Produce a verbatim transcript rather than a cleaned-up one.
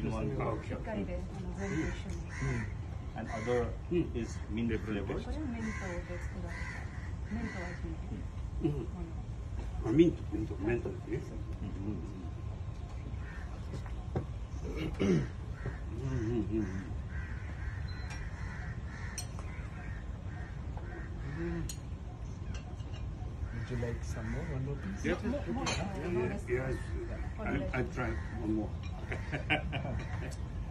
in one Ah, go. okay. しっかりであの全部一緒に。 And other Mm. is mint flavor. これはメントで作られた。メントはひいてうん。 もの。 あ、ミント、ミント、メントですね。うんうんうん。うんうんうん。 Would you like some more? One more piece? Yes, yes, yes, yes. I, I try one more.